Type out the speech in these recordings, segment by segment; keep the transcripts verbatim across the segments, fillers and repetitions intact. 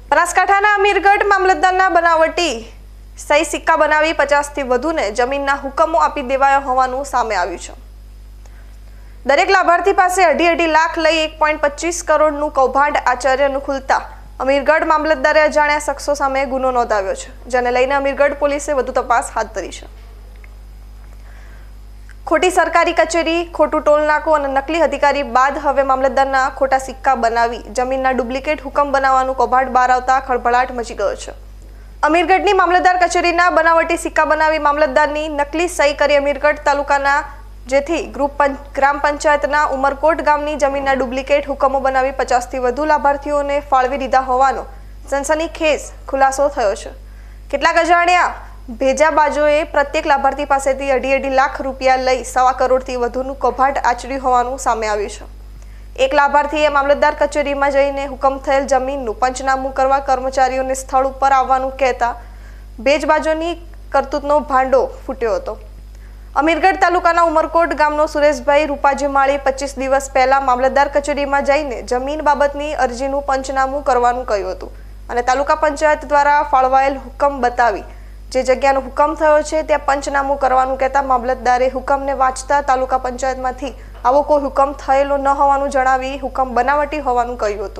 બનાસકાંઠાના અમીરગઢ મામલતદારના બનાવટી સહી સિક્કા બનાવી પચાસ થી વધુને જમીનના હુકમો આપી દેવાયા હોવાનું સામે આવ્યું છે। દરેક લાભાર્થી પાસે અઢી અઢી લાખ લઈ એક પોઈન્ટ પચીસ કરોડનું કૌભાંડ આચર્યનું ખુલતા અમીરગઢ મામલતદારે અજાણ્યા શખ્સો સામે ગુનો નોંધાવ્યો છે, જેને લઈને અમીરગઢ પોલીસે વધુ તપાસ હાથ ધરી છે। खोटी सरकारी कचेरी, खोटू टोलनाकू और नकली अधिकारी बाद हवे मामलतदारना खोटा सिक्का बनावी जमीनना डुप्लिकेट हुकम बनाववानुं कौभांड बहार आवता खळभळाट मची गयो छे। अमीरगढ़नी मामलतदार कचेरीना बनावटी सिक्का बनावी मामलतदारनी नकली सही करी अमीरगढ़ तालुकाना जेथी ग्रुप पंच, ग्राम पंचायतना उमरकोट गामनी जमीनना डुप्लिकेट हुकमो बनावी पचास थी वधु लाभार्थीओने फाळवी दीधा होवानो सनसनीखेज खुलासो थयो छे। केटलाक अजाण्या भेजाबाजोए प्रत्येक लाभार्थी पासेथी अढ़ी अढ़ी लाख रुपया लई सवा करोड़थी वधुनुं कौभांड आचर्युं होवानुं सामे आव्युं छे। एक लाभार्थीए मामलतदार कचेरीमां जईने हुकम थयेल जमीननुं पंचनामું કરવા કર્મચારીઓને સ્થળ ઉપર આવવાનું કહેતા ભેજબાજોની કરતૂતનો ભાંડો ફૂટ્યો હતો। અમીરગઢ તાલુકાના ઉમરકોટ ગામનો સુરેશભાઈ રૂપાજી માળી પચીસ દિવસ પહેલા મામલતદાર કચેરીમાં જઈને જમીન બાબતની અરજીનું પંચનામું કરવાનું કહ્યું હતું અને તાલુકા પંચાયત દ્વારા ફાળવાયેલ હુકમ બતાવી જે જગ્યાનો હુકમ થયો છે ત્યાં પંચનામું કરવાનું કહેતા મામલતદારે હુકમને વાંચતા તાલુકા પંચાયતમાંથી આવો કોઈ હુકમ થયેલો ન હોવાનું જણાવી હુકમ બનાવટી હોવાનું કહ્યું હતું,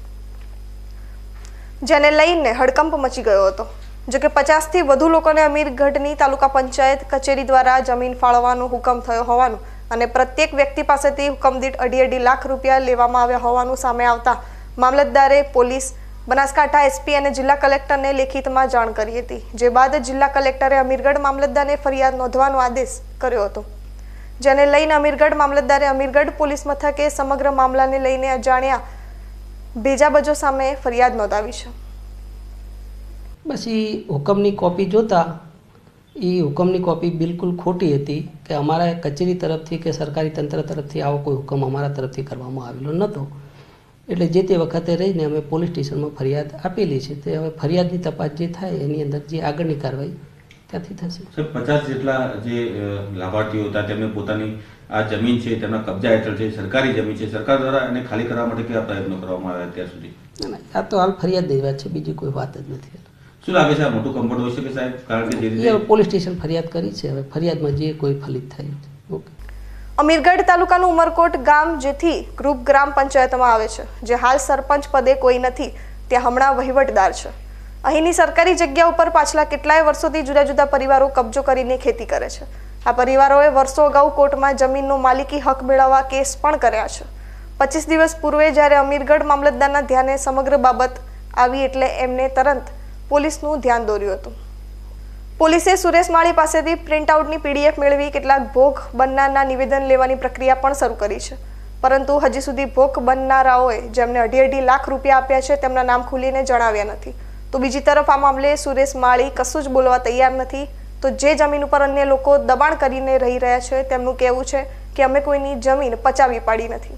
જેને લઈને હડકંપ મચી ગયો હતો। જો કે પચાસ થી વધુ લોકોને અમીરગઢની તાલુકા પંચાયત કચેરી દ્વારા જમીન ફાળવવાનો હુકમ થયો હોવાનું અને પ્રત્યેક વ્યક્તિ પાસેથી હુકમ દીઠ અઢી અઢી લાખ રૂપિયા લેવામાં આવ્યા હોવાનું સામે આવતા મામલતદારે પોલીસ બનાસકાંઠા एसपी અને જિલ્લા કલેક્ટરને લેખિતમાં જાણ કરી હતી, જે બાદ જિલ્લા કલેક્ટરે અમીરગઢ મામલતદારને ફરિયાદ નોંધવાનો આદેશ કર્યો હતો, જેને લઈને અમીરગઢ મામલતદારે અમીરગઢ પોલીસ મથકે સમગ્ર મામલાને લઈને અજાણ્યા ભેજાબાજો સામે ફરિયાદ નોંધાવી છે। बस ये हुकमनी कॉपी जोता ये हुकमनी कॉपी बिल्कुल खोटी हती कि अमारा कचेरी तरफथी के सरकारी तंत्र तरफथी आवो कोई हुकम अमारा तरफथी करवामां आवेलो नतो। એટલે જે તે વખતે રહીને અમે પોલીસ સ્ટેશનમાં ફરિયાદ આપેલી છે, તે હવે ફરિયાદની તપાસ જે થાય એની અંદર જે આગળની કાર્યવાહી ત્યાંથી થશે। સર પચાસ જેટલા જે લાભાર્થીઓ હતા તેમને પોતાની આ જમીન છે તેમના કબજા હેઠળ છે, સરકારી જમીન છે, સરકાર દ્વારા એને ખાલી કરવા માટે કેવા પ્રયત્નો કરવામાં આવ્યા અત્યાર સુધી? ના ના, આ તો હાલ ફરિયાદની વાત છે, બીજી કોઈ વાત જ નથી। શું લાગે છે આ મોટું કમ્ફર્ટ હોઈ શકે સાહેબ? કારણ કે જે રીતે પોલીસ સ્ટેશન ફરિયાદ કરી છે, હવે ફરિયાદમાં જે કોઈ ફલિત થાય ઓકે। અમીરગઢ તાલુકાનું ઉમરકોટ ગામ જેથી ગ્રુપ ગ્રામ પંચાયતમાં આવે છે, જે હાલ સરપંચ પદે કોઈ નથી, ત્યાં હમણાં વહીવટદાર છે। અહીંની સરકારી જગ્યા ઉપર પાછલા કેટલાય વર્ષોથી જુદા જુદા પરિવારો કબજો કરીને ખેતી કરે છે। આ પરિવારોએ વર્ષો અગાઉ કોર્ટમાં જમીનનો માલિકી હક મેળવવા કેસ પણ કર્યા છે। પચીસ દિવસ પૂર્વે જ્યારે અમીરગઢ મામલતદારના ધ્યાને સમગ્ર બાબત આવી એટલે એમને તરત પોલીસનું ध्यान દોર્યું હતું। પોલીસે સુરેશ માળી પાસેથી પ્રિન્ટઆઉટની પીડીએફ મેળવી કેટલાક ભોગ બનનારના નિવેદન લેવાની પ્રક્રિયા પણ શરૂ કરી છે, પરંતુ હજી સુધી ભોગ બનનારાઓએ જેમને અઢી અઢી લાખ રૂપિયા આપ્યા છે તેમના નામ ખુલીને જણાવ્યા નથી। તો બીજી તરફ આ મામલે સુરેશ માળી કશું જ બોલવા તૈયાર નથી। તો જે જમીન ઉપર અન્ય લોકો દબાણ કરીને રહી રહ્યા છે તેમનું કહેવું છે કે અમે કોઈની જમીન પચાવી પાડી નથી।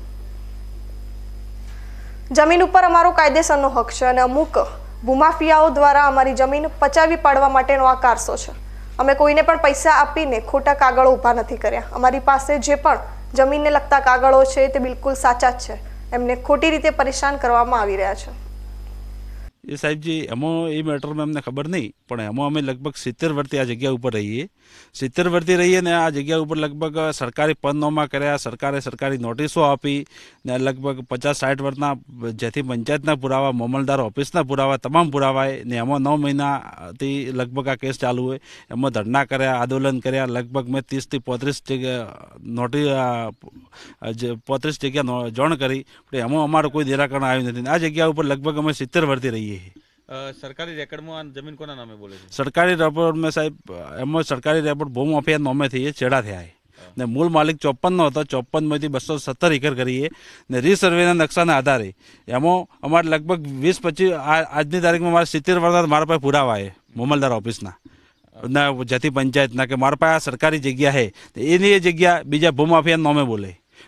જમીન ઉપર અમારો કાયદેસરનો હક છે અને અમુક ભૂમાફિયાઓ દ્વારા અમારી જમીન પચાવી પાડવા માટેનો આ કારસો છે। અમે કોઈને પણ પૈસા આપીને ખોટા કાગળો ઊભા નથી કર્યા। અમારી પાસે જે પણ જમીનને લગતા કાગળો છે તે બિલકુલ સાચા જ છે। એમને ખોટી રીતે પરેશાન કરવામાં આવી રહ્યા છે। એ સાહેબજી એમાં એ મેટરમાં અમને ખબર નહીં, પણ એમાં અમે લગભગ સિત્તેર વર્ષથી આ જગ્યા ઉપર રહીએ સિત્તેર વર્ષથી રહીએ ને આ જગ્યા ઉપર લગભગ સરકારી પંચનામા કર્યા, સરકારે સરકારી નોટિસો આપી ને લગભગ પચાસ સાઠ વર્ષના જેથી પંચાયતના પુરાવા, મામલતદાર ઓફિસના પુરાવા, તમામ પુરાવા ને એમાં નવ મહિનાથી લગભગ આ કેસ ચાલુ હોય। એમાં ધરણા કર્યા, આંદોલન કર્યા, લગભગ મેં ત્રીસથી પોત્રીસ જગ્યા નોટિસ પોત્રીસ જગ્યા જાણ કરી, પણ એમાં અમારું કોઈ નિરાકરણ આવ્યું નથી। આ જગ્યા ઉપર લગભગ અમે સિત્તેર વર્ષથી રહીએ। सरकारी रेकर्ड में जमीन कोना नामे बोले छे? सरकारी रेकॉर्ड में साहब एम सरकारी रेकॉर्ड भूम माफिया नामे थी छेड़ा थे ने मूल मालिक चौपन नो था, चौपन में बसो सत्तर एकड़ करीए ने रीसर्वे नक्शा आधारे एमो अमारे लगभग वीस पच्चीस आज तारीख में मारे सित्तेर वर्ष मारा पास पुरावा है मामलदार ऑफिस ना जती पंचायत ना कि मारा पास सरकारी जग्या है, एनी जग्या बीजा भूमाफिया नामे बोले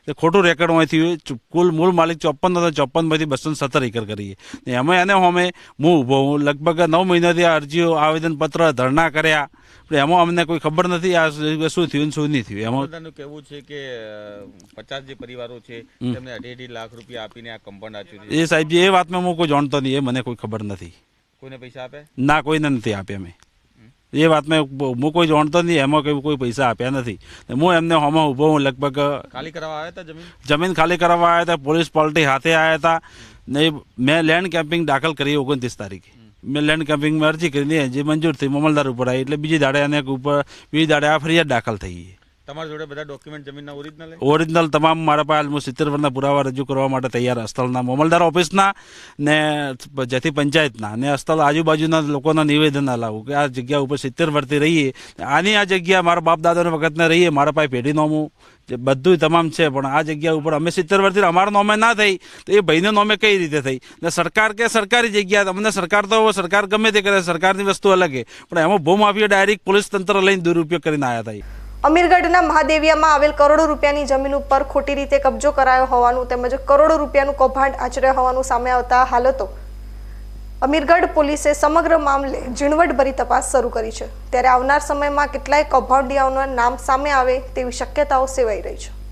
તે ખોટું રેકર્ડમાં થયું. કુલ મૂળ માલિક ચોપન હતો, ચોપનમાંથી બસો સત્તર એકર કરીએ ને એમાં એને અમે હું ઊભો હું લગભગ નવ મહિનાથી આ અરજીઓ આવેદનપત્ર ધરણા કર્યા, પણ એમાં અમને કોઈ ખબર નથી આ શું થયું ને શું નહીં થયું. એમાં મામલતદારનું કહેવું છે કે પચાસ જે પરિવારો છે તેમને અઢી અઢી લાખ રૂપિયા આપીને આ કમ્પાઉન્ડ આપ્યું છે. એ સાહેબજી એ વાતમાં હું કોઈ જાણતો નહીં, એ મને કોઈ ખબર નથી. કોઈને પૈસા આપે? ના, કોઈને નથી આપ્યા અમે. એ વાતમાં હું કોઈ જાણતો નહીં, એમાં કોઈ કોઈ પૈસા આપ્યા નથી. હું એમને હોમાં ઊભો હું લગભગ ખાલી કરાવવા આવ્યા હતા જમીન જમીન ખાલી કરાવવા આવ્યા હતા. પોલીસ પાર્ટી હાથે આવ્યા હતા ને મેં લેન્ડ કેમ્પિંગ દાખલ કરી ઓગણત્રીસ તારીખે. મેં લેન્ડ કેમ્પિંગમાં અરજી કરીને જે મંજૂર થઈ મામલતદાર ઉપર આવી એટલે બીજી દાડે અને ઉપર બીજી દાડે આ ફરિયાદ દાખલ થઈ. તમારા જોડે બધા ડોક્યુમેન્ટ જમીનના ઓરિજિનલ ઓરિજિનલ તમામ મારા પાસે હું સિત્તેર વર્ષના પુરાવા રજૂ કરવા માટે તૈયાર, સ્થળના મામલતદાર ઓફિસના ને જેથી પંચાયતના ને સ્થળ આજુબાજુના લોકોના નિવેદન લાવું કે આ જગ્યા ઉપર સિત્તેર વર્ષથી રહીએ, આની આ જગ્યા મારા બાપ દાદાના વખતને રહીએ, મારા પાસે પેઢી નોમું જે બધું તમામ છે, પણ આ જગ્યા ઉપર અમે સિત્તેર વર્ષથી અમારા નોમે ના થઈ તો એ ભાઈને નોમે કઈ રીતે થઈ? ને સરકાર કે સરકારી જગ્યા, અમને સરકાર તો સરકાર ગમે તે કરે, સરકારની વસ્તુ અલગ છે, પણ એમાં ભૂમાફિયા ડાયરેક્ટ પોલીસ તંત્ર લઈને દુરુપયોગ કરીને આવ્યા હતા. અમીરગઢના મહાદેવિયામાં આવેલ કરોડો રૂપિયાની જમીન ઉપર ખોટી રીતે કબજો કરાયો હોવાનું તેમજ કરોડો રૂપિયાનું કૌભાંડ આચર્યા હોવાનું સામે આવતા હાલતો અમીરગઢ પોલીસે સમગ્ર મામલે ઝીણવટભરી તપાસ શરૂ કરી છે. ત્યારે આવનાર સમયમાં કેટલાય કૌભાંડિયાઓના નામ સામે આવે તેવી શક્યતાઓ સેવાઈ રહી છે.